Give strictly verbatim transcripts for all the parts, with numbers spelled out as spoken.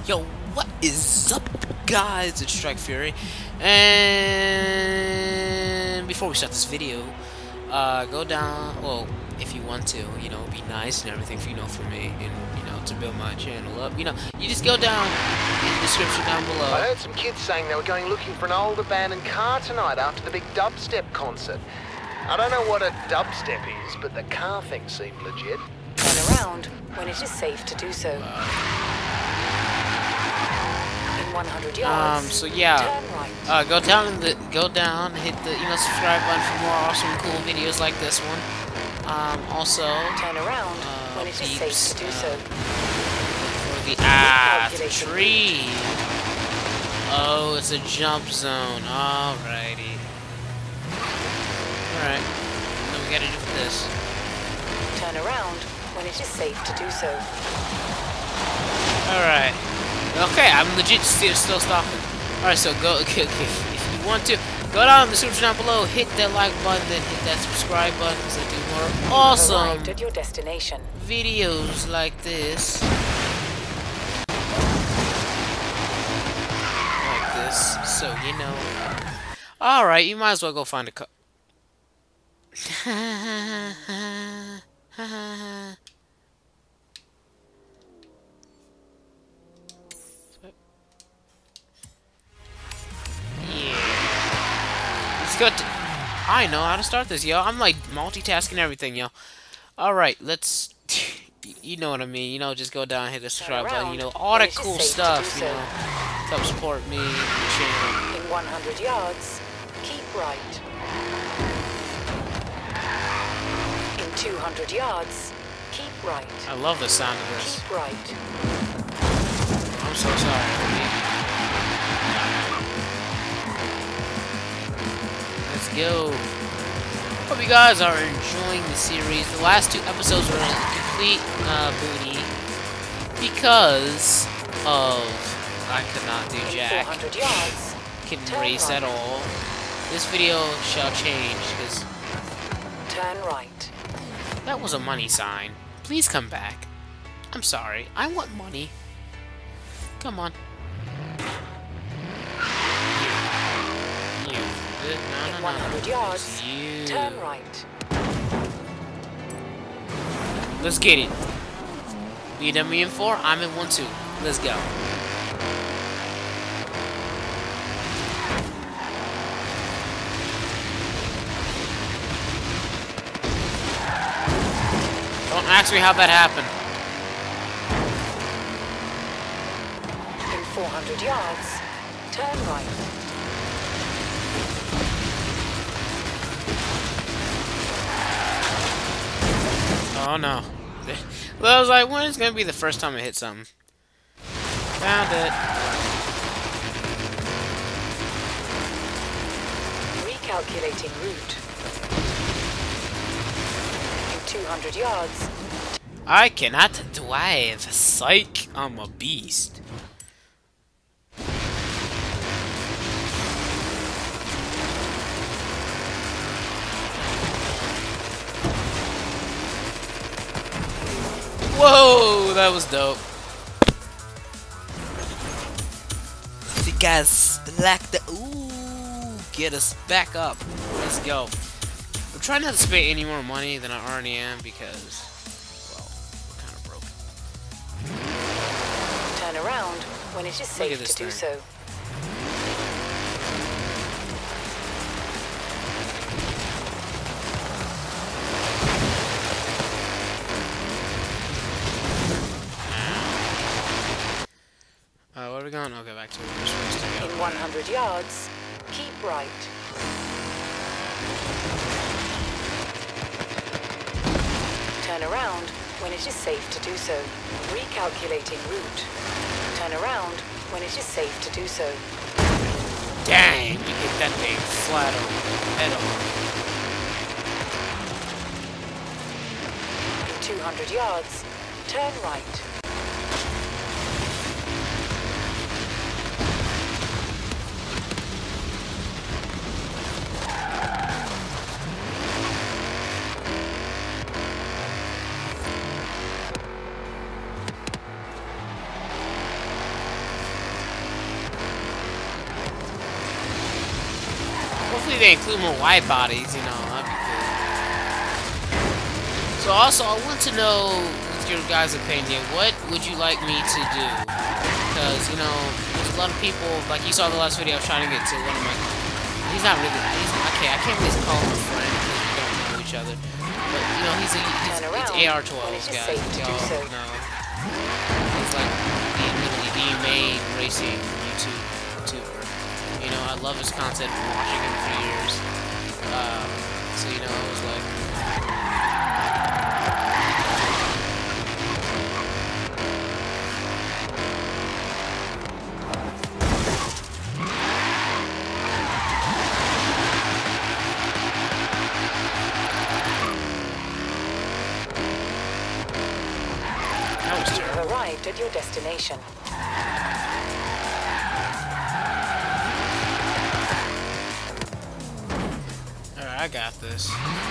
Yo, what is up, guys? It's Strike Fury, and before we start this video, uh, go down. Well, if you want to, you know, be nice and everything, for you know, for me, and you know, to build my channel up. You know, you just go down in the description down below. I heard some kids saying they were going looking for an old abandoned car tonight after the big dubstep concert. I don't know what a dubstep is, but the car thing seemed legit. Turn around when it is safe to do so. In one hundred yards. Um. So yeah. Turn right. Uh, go down in the go down, hit the you know subscribe button for more awesome, cool videos like this one. Um. Also. Turn around uh, when it is peeps, safe to do uh, so. For the ah the tree. Oh, it's a jump zone. Alrighty. Alright. What do we gotta do for this? Turn around when it is safe to do so. Alright. Okay, I'm legit still, still stopping. Alright, so go, okay, okay, if you want to, go down in the description down below, hit that like button, then hit that subscribe button, because I do more awesome Arrived at your destination. videos like this. Like this, so you know. Alright, you might as well go find a car. Let's go. I know how to start this, yo. I'm like multitasking everything, yo. Alright, let's. You know what I mean. You know, just go down, hit the subscribe button. You know, all that cool stuff. You know, to help support me, the channel. In one hundred yards, keep right. In two hundred yards, keep right. I love the sound of this. Keep right. I'm so sorry. Let's go. Hope you guys are enjoying the series. The last two episodes were a complete uh, booty because of I could not do jack. In four hundred yards, Couldn't turn race right. at all. This video shall change because Turn right. that was a money sign. Please come back. I'm sorry. I want money. Come on. You. You. No, no, In no, one no. hundred yards, You. turn right. Let's get it. You done me in four? I'm in one two. Let's go. Don't ask me how that happened. In four hundred yards, turn right. Oh no. Well, I was like, when is gonna be the first time I hit something? Found it. Recalculating route. In two hundred yards, I cannot drive. Psych. I'm a beast. Whoa, that was dope. You guys like the ooh, get us back up. Let's go. I'm trying not to spend any more money than I already am because, well, we're kind of broke. turn around when it is Look safe at this to do thing. so. Uh, where are we going? Okay, back to where we're supposed to go. In one hundred yards, keep right. Turn around when it is safe to do so. Recalculating route. Turn around when it is safe to do so. Dang, you hit that thing flat on head on. In two hundred yards, turn right. hopefully they include more wide bodies, you know, that'd be cool. So also, I want to know, with your guys' opinion, what would you like me to do? Because, you know, there's a lot of people, like you saw the last video, I was trying to get to one of my, he's not really, he's, okay, I can't really call him a friend, because we don't know each other. But, you know, he's a, he's, it's A R twelve, guys, y'all know. He's like, the, literally the main racing YouTube, YouTuber. You know, I love his content, I've been watching him for years. Um, so, you know, I was like, arrived at your destination. alright, I got this.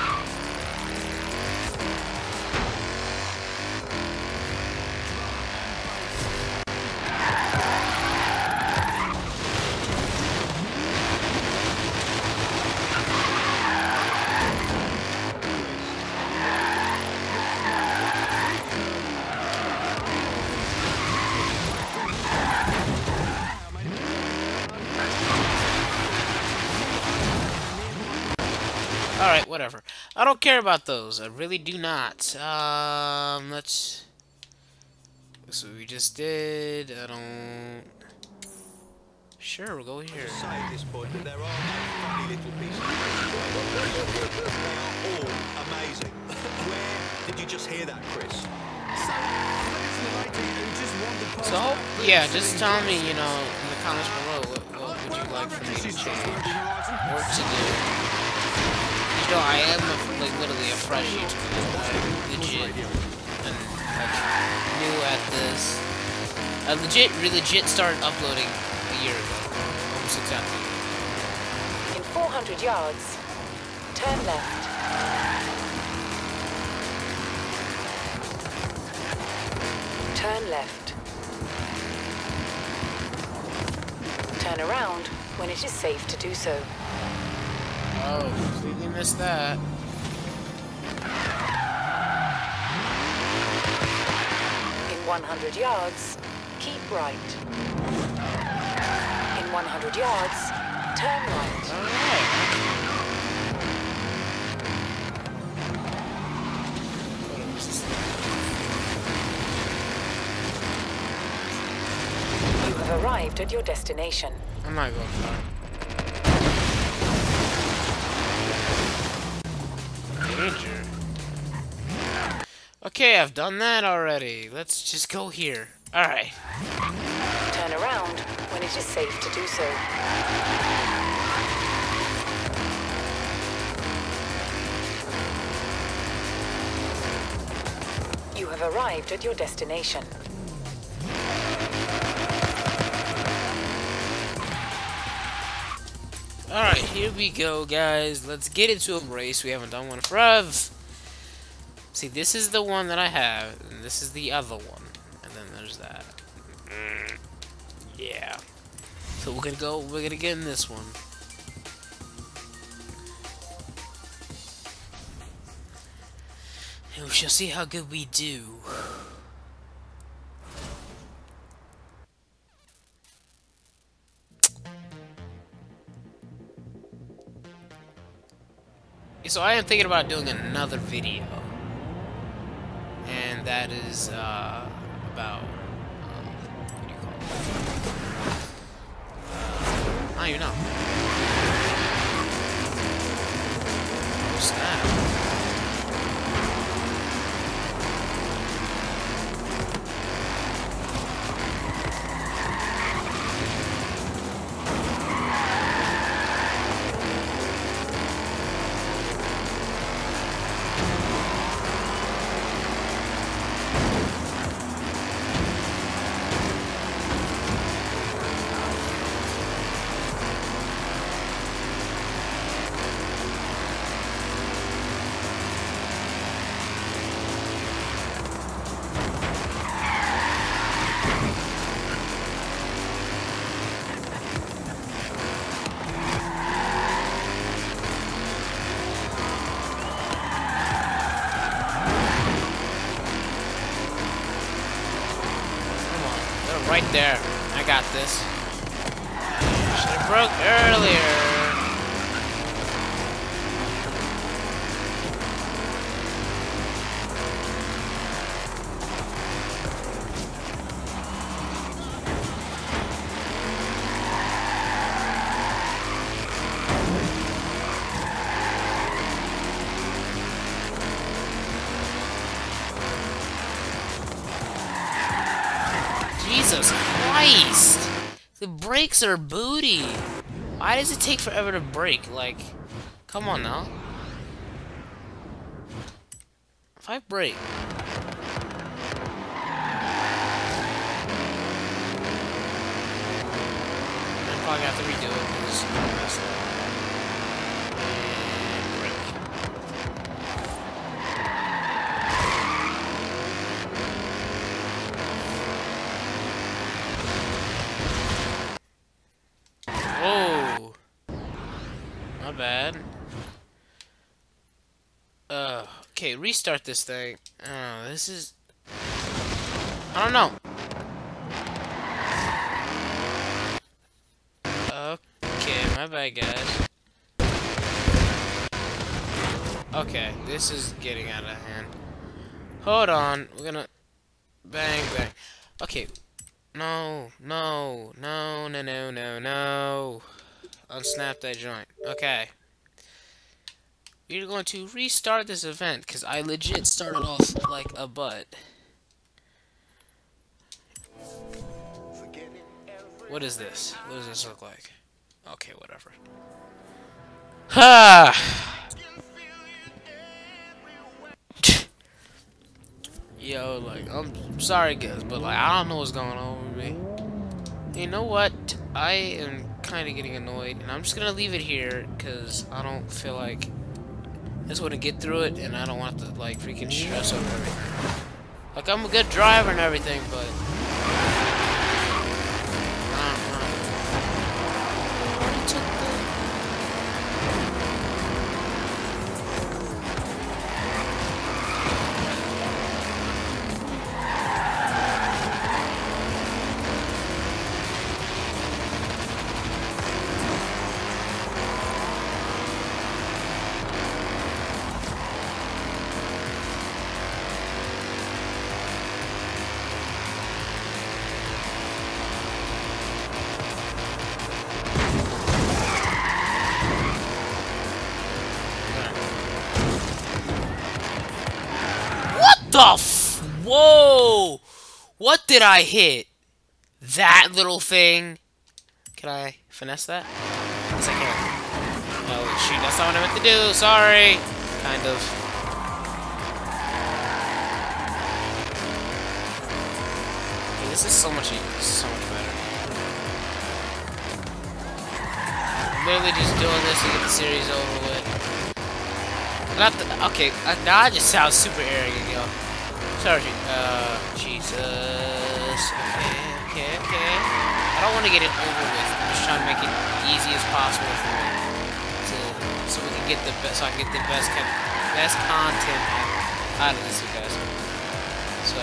Alright, whatever. I don't care about those. I really do not. Um, let's... That's what we just did. I don't... Sure, we'll go here. Just say at this point that there are funny little pieces of they are all amazing. Where did you just hear that, Chris? So, yeah, just tell me, you know, in the comments below, what, what would you like for me to change? Or to do? You know, I am, a, like, literally a fresh YouTuber, like, legit, and, like, new at this. I legit, really legit started uploading a year ago, almost exactly. In four hundred yards, turn left. Turn left. Turn around when it is safe to do so. Oh, completely missed that. In one hundred yards, keep right. In one hundred yards, turn right. Alright. You have arrived at your destination. I'm not going far. Danger. Okay, I've done that already. Let's just go here. Alright. Turn around when it is safe to do so. You have arrived at your destination. Alright, here we go, guys. Let's get into a race. We haven't done one forever. See, this is the one that I have, and this is the other one. And then there's that. Mm, yeah. So we're gonna go, we're gonna get in this one. And we shall see how good we do. So I am thinking about doing another video, and that is uh, about um, what do you call it? Uh, I don't even know. Oh snap! right there. I got this. Should have broke earlier. Jesus Christ! The brakes are booty! Why does it take forever to brake? Like, come on now. If I brake... I'm probably gonna have to redo it because I messed up. Whoa! Not bad. Uh, okay, restart this thing. Oh, this is... I don't know. Okay, my bad, guys. Okay, this is getting out of hand. Hold on, we're gonna... Bang, bang. Okay. No, no, no, no, no, no, no. Unsnap that joint. Okay. We're going to restart this event, because I legit started off like a butt. What is this? What does this look like? Okay, whatever. Ha! Yo, like, I'm sorry, guys, but, like, I don't know what's going on with me. You know what? I am kind of getting annoyed, and I'm just gonna leave it here, because I don't feel like... I just want to get through it, and I don't want to, like, freaking stress over everything. Like, I'm a good driver and everything, but... The f- Whoa! What did I hit? That little thing? Can I finesse that? Yes, I can. Oh, shoot, that's not what I meant to do. Sorry. Kind of. Okay, this is so much easier. This is so much better. I'm literally just doing this to get the series over with. Not the, okay, uh, now I just sound super arrogant, yo. Sorry, uh, Jesus. Okay, okay, okay. I don't want to get it over with. I'm just trying to make it easy as possible for me, to, so we can get the best. So I can get the best kind, best content out of this, you guys. So.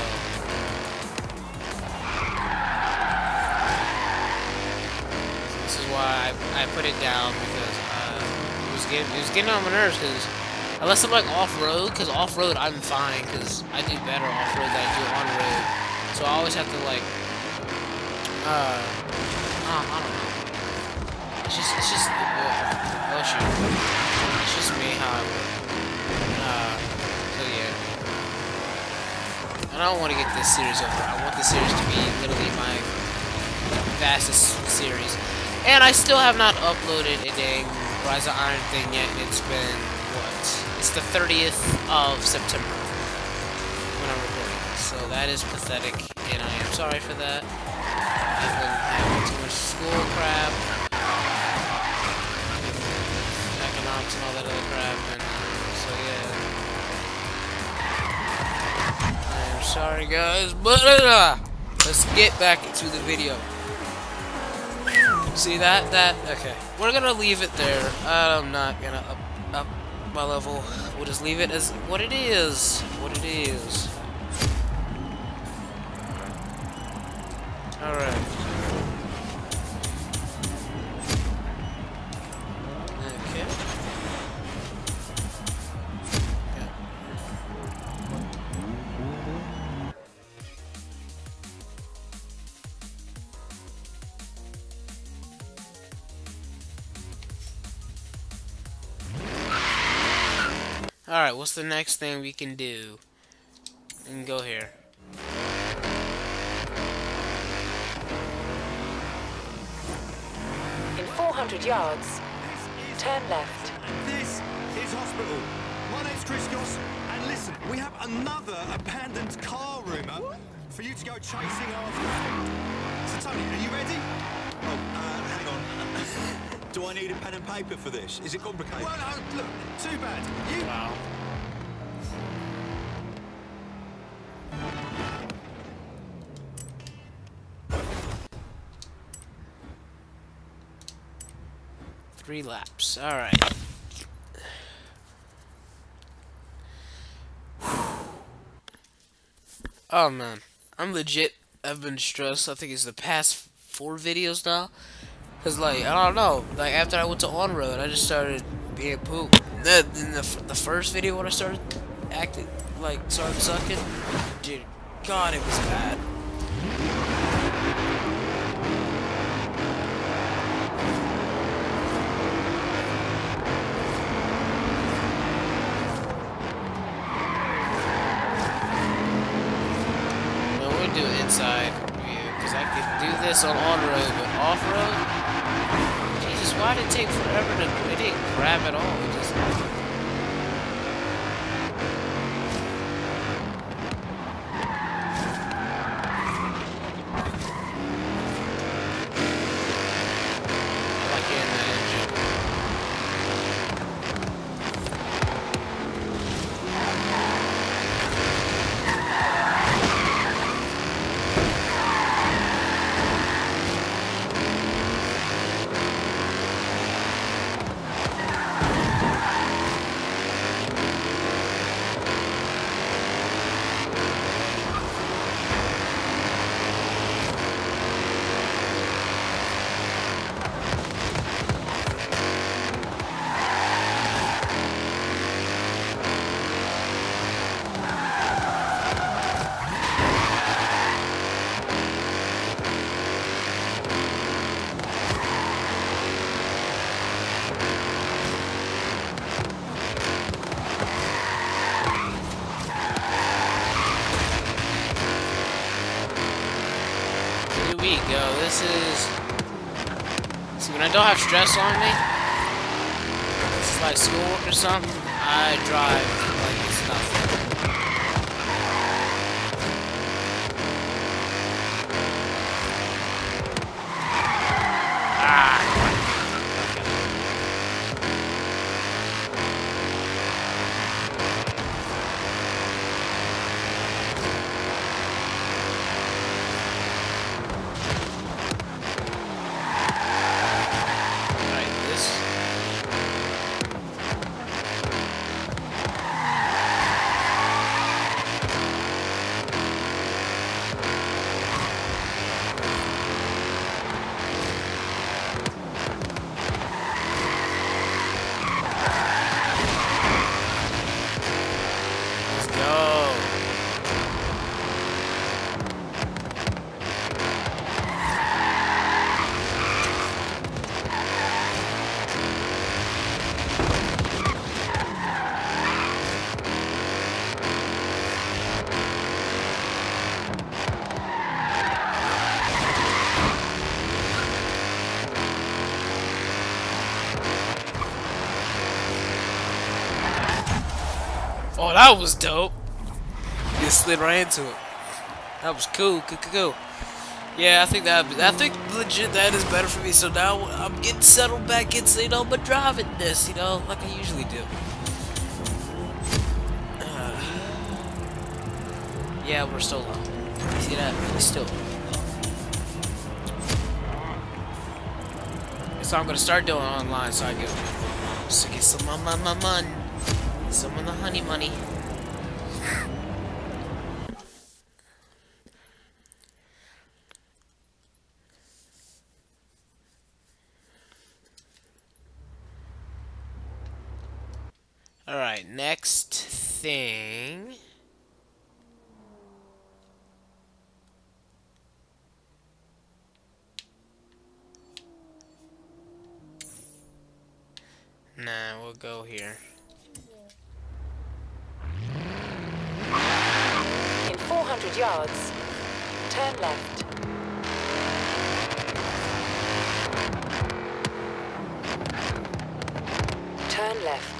This is why I, I put it down, because uh, it was getting it was getting on my nerves, because. Unless I'm like off-road, because off-road I'm fine, because I do better off-road than I do on-road. So I always have to like, uh, uh, I don't know. It's just, it's just, uh, oh shoot. It's just me how I work. Uh, so yeah. And I don't want to get this series over. I want this series to be literally my fastest series. And I still have not uploaded a dang Rise of Iron thing yet, and it's been, what? It's the thirtieth of September when I'm recording this, so that is pathetic, and I am sorry for that. I've been having too much school crap, economics and all that other crap, and so yeah. I am sorry, guys, but uh, let's get back into the video. See that? That? Okay. We're gonna leave it there. I'm not gonna up, up my level. We'll just leave it as what it is. What it is. Alright. Okay. Yeah. Alright, what's the next thing we can do? We can go here. In four hundred yards, turn left. This is hospital. My name's Chris Goss, and listen, we have another abandoned car rumour for you to go chasing after. So Tony, are you ready? Oh, uh, hang on. Do I need a pen and paper for this? Is it complicated? Well, no, look, too bad. You... Wow. Three laps. Alright. Oh man. I'm legit. I've been stressed. I think it's the past four videos now. Cause like, I don't know. Like after I went to on-road, I just started being poop. Then in the, the first video when I started acting, like started sucking, dude, God, it was bad. Do inside view because I could do this on on-road, but off-road, Jesus, why did it take forever to? It didn't grab at all. It just I like hearing that engine. We go. This is. See, when I don't have stress on me, it's like schoolwork or something, I drive like it's nothing. Ah. Oh, that was dope. You slid right into it. That was cool, cool, cool, cool. Yeah, I think that I think legit that is better for me. So now I'm getting settled back into, you know, my driving this, you know, like I usually do. Uh, yeah, we're still low. You see that? We're still low. So I'm gonna start doing it online so I get so get some of my, my money, some of the honey money. Alright, next thing. Nah, we'll go here. In four hundred yards, turn left. Turn left.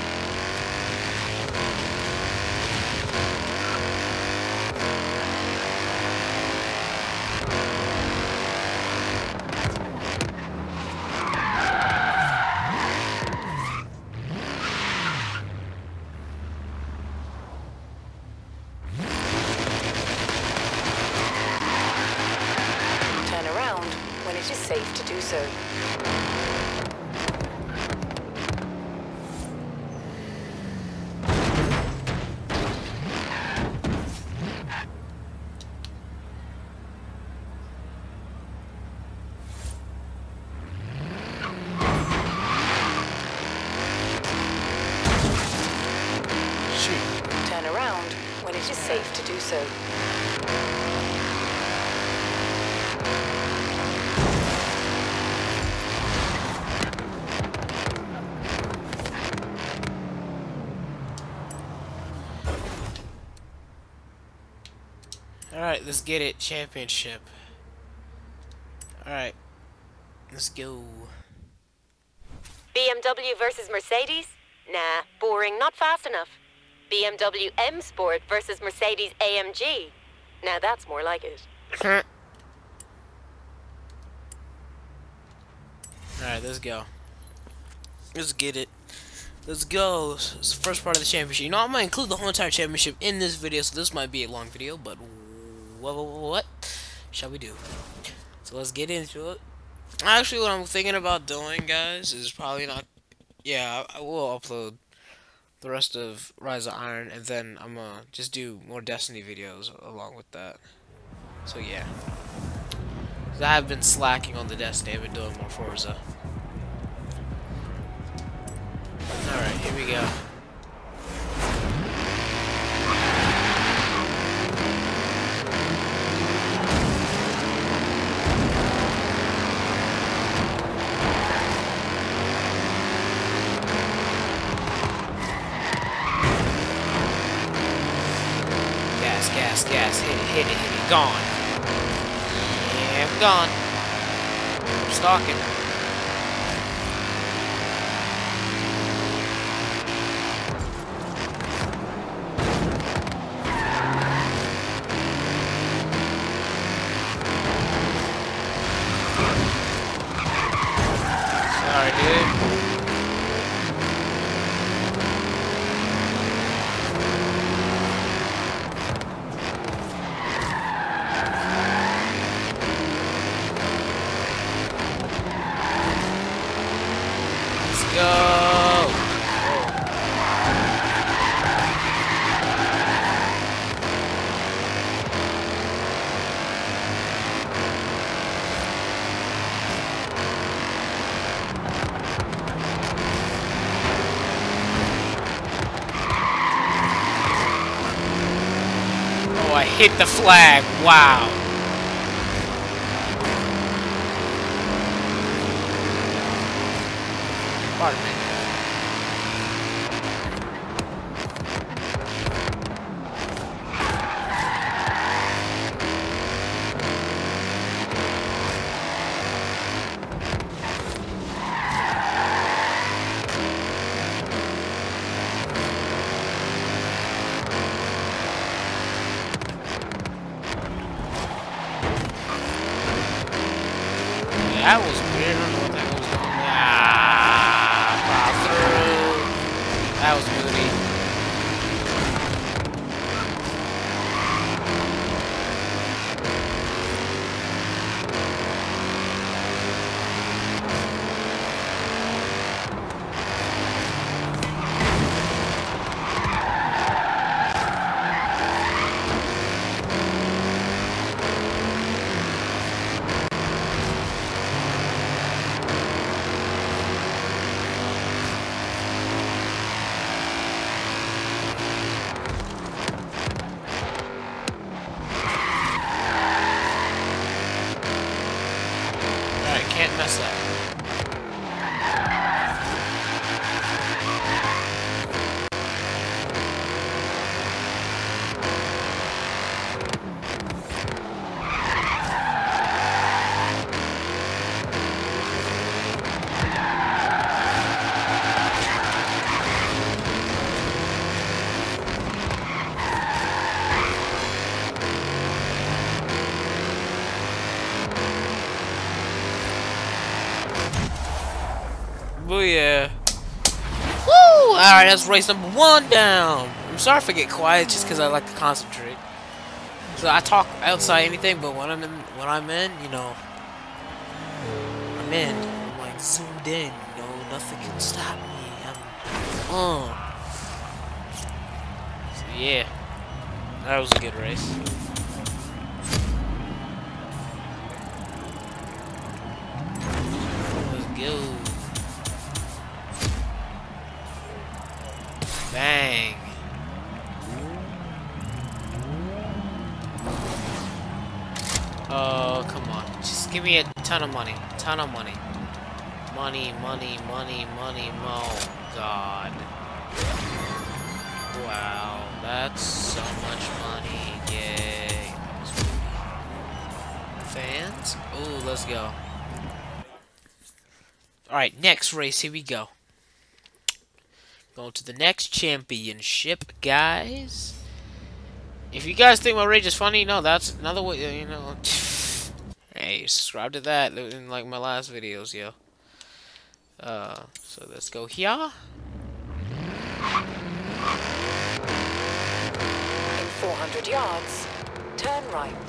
Turn around when it is safe to do so. Turn around when it is safe to do so. Alright, let's get it. Championship. Alright, let's go. B M W versus Mercedes? Nah, boring, not fast enough. B M W M Sport versus Mercedes A M G. Now that's more like it. Alright, let's go. Let's get it. Let's go. It's the first part of the championship. You know, I might include the whole entire championship in this video, so this might be a long video, but what, what, what shall we do? So let's get into it. Actually, what I'm thinking about doing, guys, is probably not... Yeah, I, I will upload the rest of Rise of Iron, and then I'm gonna just do more Destiny videos along with that. So yeah. 'Cause I have been slacking on the Destiny. I've been doing more Forza. Alright, here we go. Gas, gas, gas. Hit it, hit it, hit it. Gone. Yeah, I'm gone. I'm stalking. Sorry, dude. Let's go. Oh, I hit the flag. Wow. Pardon me. That was weird. I don't know what the heck was going on. Ah, plow through. That was moody. can't mess up. Booyah. Woo! Alright, that's race number one down. I'm sorry if I get quiet just because I like to concentrate. So I talk outside anything, but when I'm in, when I'm in, you know, I'm in. I'm like zoomed in. You know, nothing can stop me. I'm on. So yeah, that was a good race. Let's go. Bang. Oh, come on. Just give me a ton of money. Ton of money. Money, money, money, money, oh god. Wow, that's so much money. Yay. Fans? Ooh, let's go. Alright, next race, here we go. Going to the next championship, guys. If you guys think my rage is funny, no, that's another way, you know. Hey, subscribe to that in like my last videos, yo. Uh, so let's go here. In four hundred yards, turn right.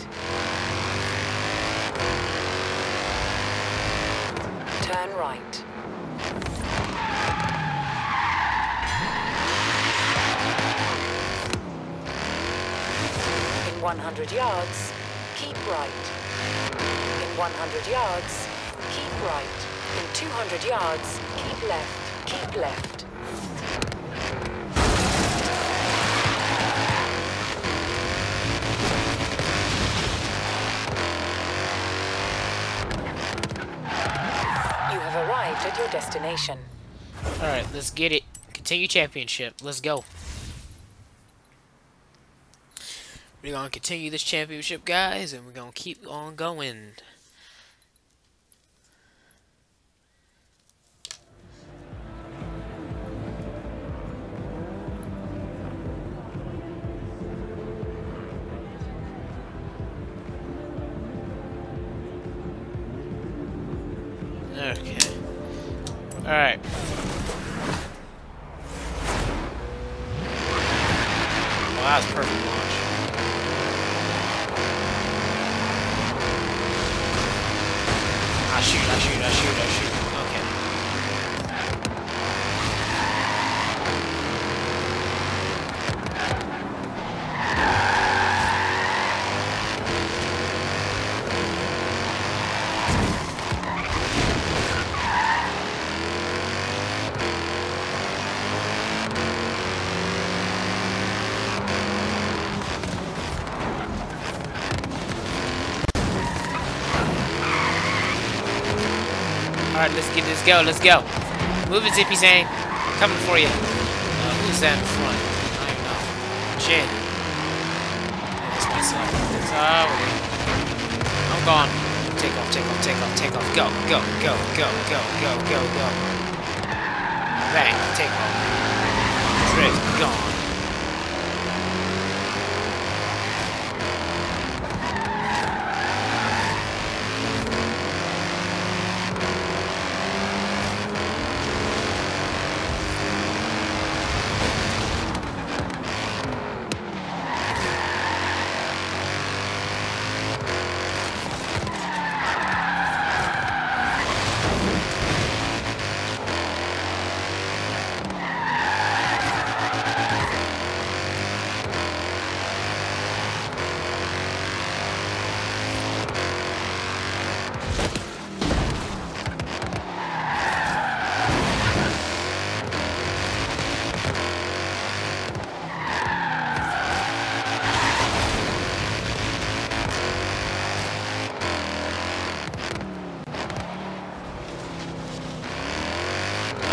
Turn right. In one hundred yards, keep right. In one hundred yards, keep right. In two hundred yards, keep left. Keep left. You have arrived at your destination. Alright, let's get it. Continue championship. Let's go. We're gonna continue this championship, guys, and we're gonna keep on going. Okay. Alright. Well, that was perfect launch. I shoot, I shoot, I shoot, I shoot. Alright, let's get this go, let's go. Move it, Zippy Zane. Coming for you. Uh, who's that in front? I don't know. Shit. Let's mess up. It's uh, I'm gone. Take off, take off, take off, take off. Go, go, go, go, go, go, go, go. Bang, take off. Drift, gone.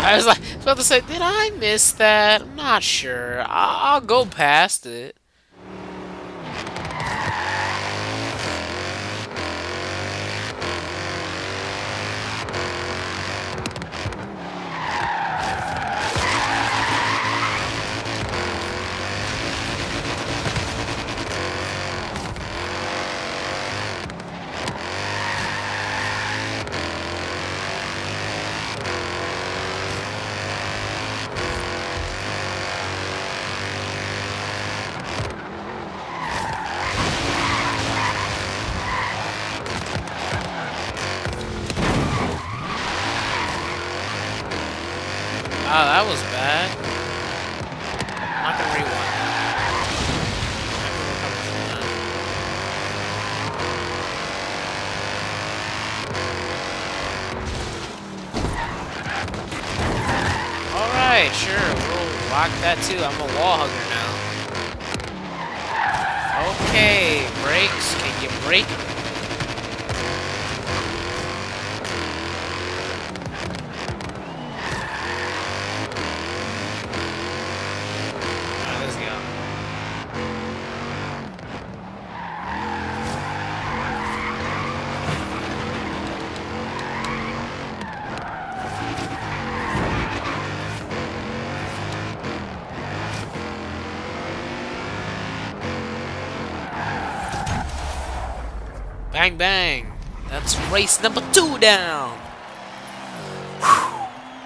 I was like, I was about to say, did I miss that? I'm not sure. I'll, I'll go past it. Oh, that was bad. I'm not gonna rewind that. Alright, sure, we'll lock that too. I'm a wall hugger now. Okay, brakes. Can you brake? Bang bang! That's race number two down! Whew.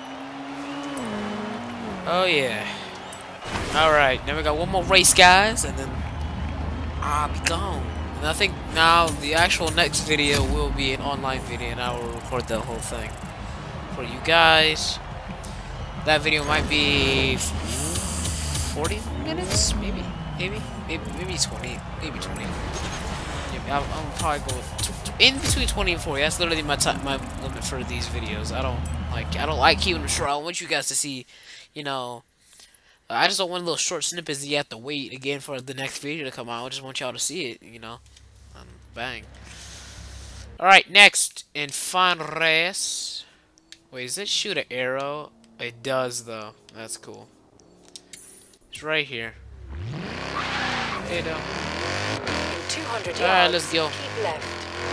Oh yeah. Alright, now we got one more race, guys, and then I'll be gone. And I think now the actual next video will be an online video, and I will record the whole thing for you guys. That video might be forty minutes, maybe, maybe, maybe, maybe twenty, maybe twenty. I'm, I'm probably going in between twenty and forty. That's literally my time, my limit for these videos. I don't like, I don't like keeping them short. I want you guys to see, you know. I just don't want little short snippets that you have to wait again for the next video to come out. I just want y'all to see it, you know. Um, bang. All right, next in final race. Wait, does it shoot an arrow? It does though. That's cool. It's right here. Hey, though. two hundred yards. Alright, let's go. Keep left.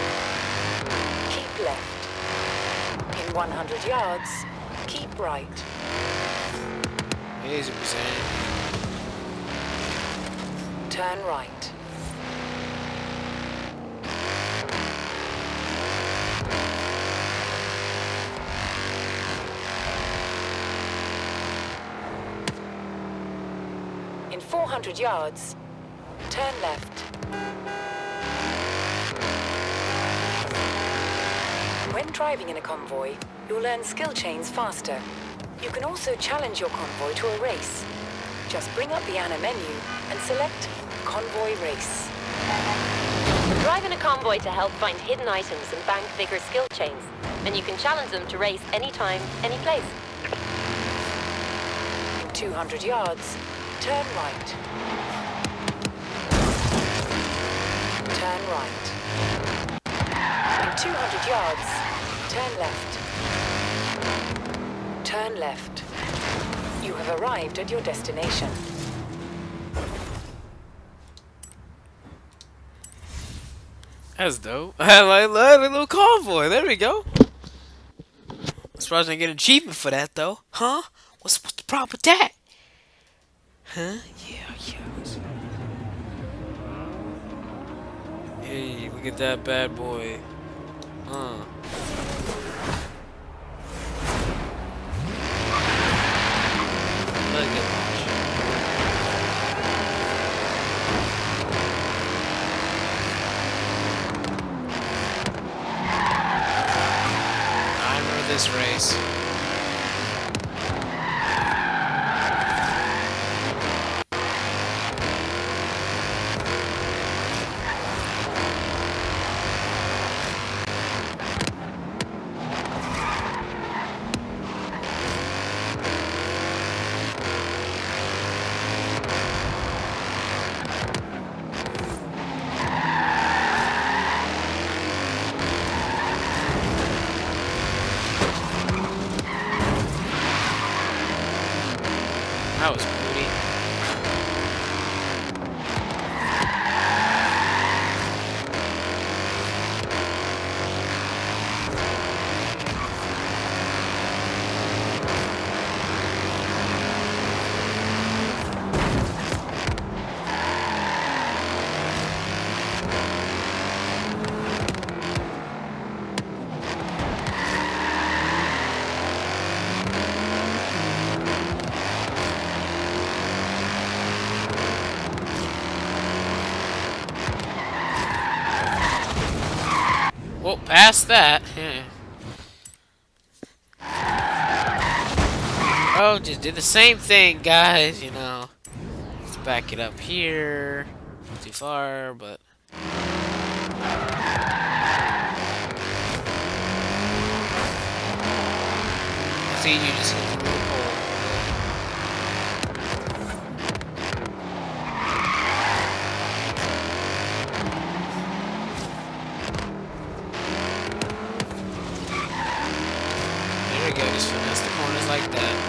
Keep left. In one hundred yards, keep right. Easy percent. Turn right. In four hundred yards, turn left. When driving in a convoy, you'll learn skill chains faster. You can also challenge your convoy to a race. Just bring up the Anna menu and select Convoy Race. Drive in a convoy to help find hidden items and bank bigger skill chains. And you can challenge them to race anytime, any place. In two hundred yards, turn right. Turn right. In two hundred yards, turn left. Turn left. You have arrived at your destination. That's dope. I like that little convoy. There we go. I'm surprised I didn't get an achievement for that though. Huh? What's what's the problem with that? Huh? Yeah, yeah. Hey, look at that bad boy. Uh. Look at I remember this race. That was booty. Well, past that. Yeah. Oh, just did the same thing, guys, you know. Let's back it up here. Not too far, but... See, you just hit the little pole. There we go, just finesse the corners like that.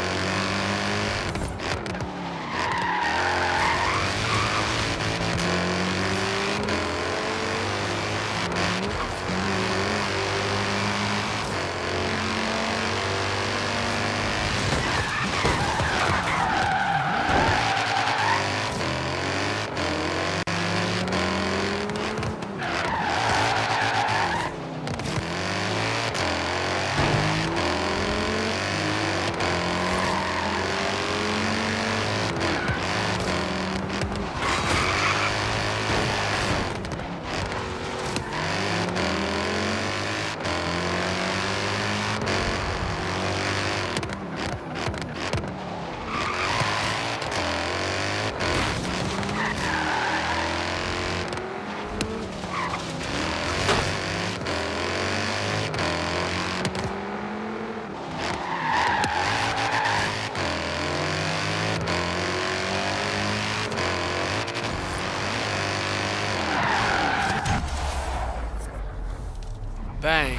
Bang.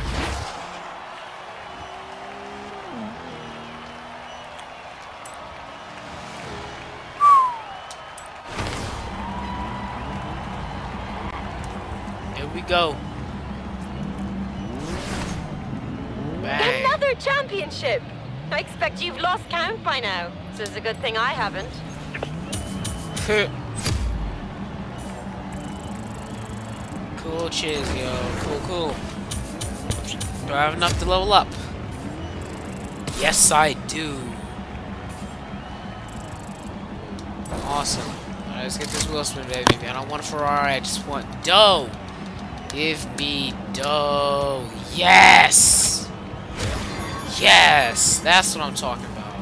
Here we go. Bang. Another championship! I expect you've lost count by now, so it's a good thing I haven't. Cool, cheers, yo. Cool, cool. Do I have enough to level up? Yes, I do. Awesome. Alright, let's get this wheel spin, baby. I don't want a Ferrari, I just want dough. Give me dough. Yes! Yes! That's what I'm talking about.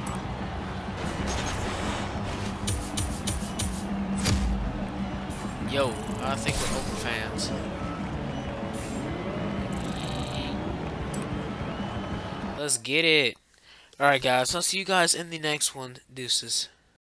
Yo, I think we're Open fans. Let's get it. Alright, guys. I'll see you guys in the next one. Deuces.